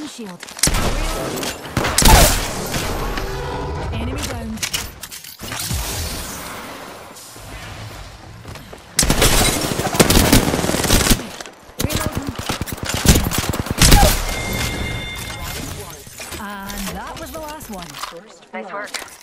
Recharging shield. Enemy down. And that was the last one. Nice work.